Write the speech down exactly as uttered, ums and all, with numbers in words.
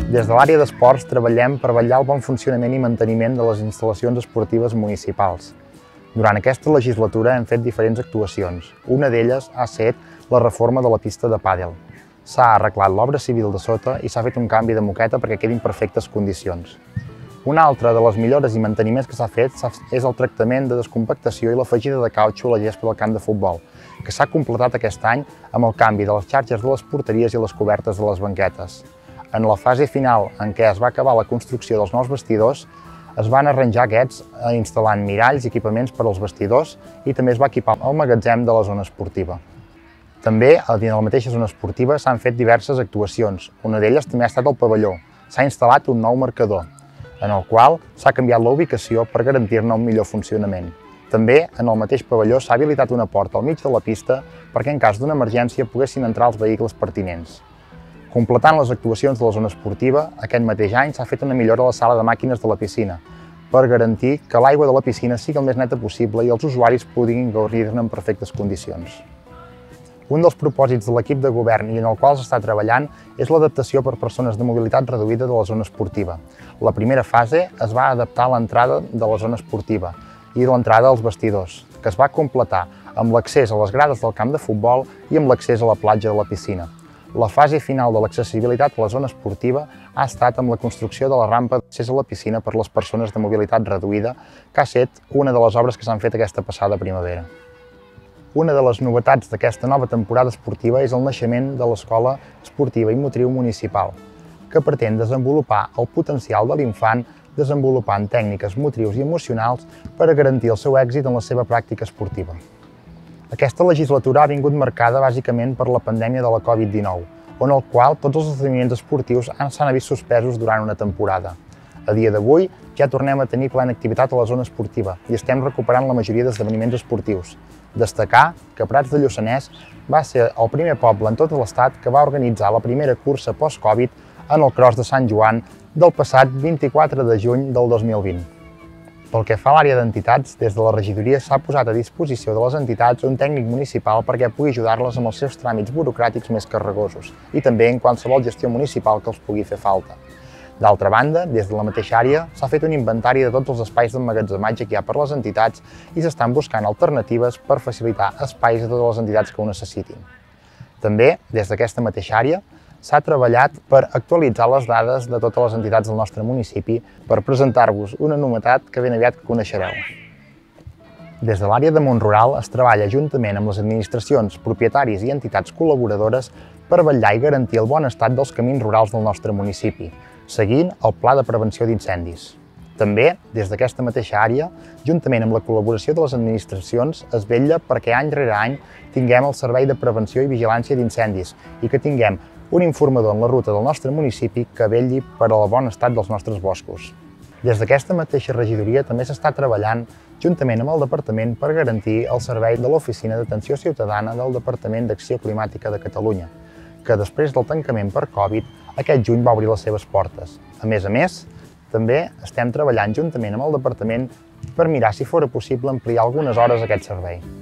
Des de l'àrea d'esports treballem per vetllar el bon funcionament i manteniment de les instal·lacions esportives municipals. Durant aquesta legislatura hem fet diferents actuacions. Una d'elles ha estat la reforma de la pista de pàdel. S'ha arreglat l'obra civil de sota i s'ha fet un canvi de moqueta perquè quedi en perfectes condicions. Una altra de les millores i manteniments que s'ha fet és el tractament de descompactació i l'afegida de cautxo a la gespa del camp de futbol, que s'ha completat aquest any amb el canvi de les xarxes de les porteries i les cobertes de les banquetes. En la fase final, en què es va acabar la construcció dels nous vestidors, es van arranjar aquests instal·lant miralls i equipaments per als vestidors i també es va equipar el magatzem de la zona esportiva. També, a dins de la mateixa zona esportiva, s'han fet diverses actuacions. Una d'elles també ha estat el pavelló. S'ha instal·lat un nou marcador, en el qual s'ha canviat la ubicació per garantir-ne un millor funcionament. També, en el mateix pavelló, s'ha habilitat una porta al mig de la pista perquè en cas d'una emergència poguessin entrar els vehicles pertinents. Completant les actuacions de la zona esportiva, aquest mateix any s'ha fet una millora a la sala de màquines de la piscina per garantir que l'aigua de la piscina sigui el més neta possible i els usuaris puguin gaudir-ne en perfectes condicions. Un dels propòsits de l'equip de govern i en el qual s'està treballant és l'adaptació per persones de mobilitat reduïda de la zona esportiva. La primera fase es va adaptar a l'entrada de la zona esportiva i l'entrada als vestidors, que es va completar amb l'accés a les grades del camp de futbol i amb l'accés a la platja de la piscina. La fase final de l'accessibilitat a la zona esportiva ha estat amb la construcció de la rampa d'accés a la piscina per les persones de mobilitat reduïda, que ha estat una de les obres que s'han fet aquesta passada primavera. Una de les novetats d'aquesta nova temporada esportiva és el naixement de l'Escola Esportiva i Motriu Municipal, que pretén desenvolupar el potencial de l'infant desenvolupant tècniques motrius i emocionals per a garantir el seu èxit en la seva pràctica esportiva. Aquesta legislatura ha vingut marcada bàsicament per la pandèmia de la Covid dinou, on el qual tots els esdeveniments esportius s'han vist suspesos durant una temporada. A dia d'avui ja tornem a tenir plena activitat a la zona esportiva i estem recuperant la majoria d'esdeveniments esportius. Destacar que Prats de Lluçanès va ser el primer poble en tot l'estat que va organitzar la primera cursa post-Covid en el Cros de Sant Joan del passat vint-i-quatre de juny del dos mil vint. Pel que fa a l'àrea d'entitats, des de la regidoria s'ha posat a disposició de les entitats un tècnic municipal perquè pugui ajudar-les amb els seus tràmits burocràtics més carregosos i també en qualsevol gestió municipal que els pugui fer falta. D'altra banda, des de la mateixa àrea s'ha fet un inventari de tots els espais d'emmagatzematge que hi ha per les entitats i s'estan buscant alternatives per facilitar espais a totes les entitats que ho necessitin. També, des d'aquesta mateixa àrea, s'ha treballat per actualitzar les dades de totes les entitats del nostre municipi per presentar-vos una novetat que ben aviat coneixereu. Des de l'àrea de món rural es treballa juntament amb les administracions, propietaris i entitats col·laboradores per vetllar i garantir el bon estat dels camins rurals del nostre municipi, seguint el Pla de Prevenció d'Incendis. També, des d'aquesta mateixa àrea, juntament amb la col·laboració de les administracions, es vetlla perquè any rere any tinguem el Servei de Prevenció i Vigilància d'Incendis i que tinguem un informador en la ruta del nostre municipi que vetlli per al bon estat dels nostres boscos. Des d'aquesta mateixa regidoria també s'està treballant juntament amb el Departament per garantir el servei de l'Oficina d'Atenció Ciutadana del Departament d'Acció Climàtica de Catalunya, que després del tancament per Covid, aquest juny va obrir les seves portes. A més a més, també estem treballant juntament amb el Departament per mirar si fora possible ampliar algunes hores aquest servei.